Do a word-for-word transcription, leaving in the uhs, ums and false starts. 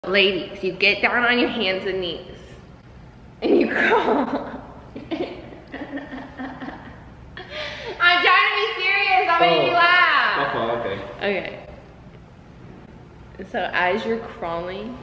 Ladies, you get down on your hands and knees and you crawl. I'm trying to be serious, I'm making you laugh. Oh, okay. Okay. So as you're crawling,